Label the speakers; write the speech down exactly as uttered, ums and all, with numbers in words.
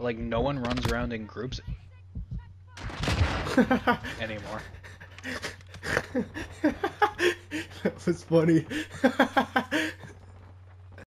Speaker 1: like no one runs around in groups anymore.
Speaker 2: That was funny.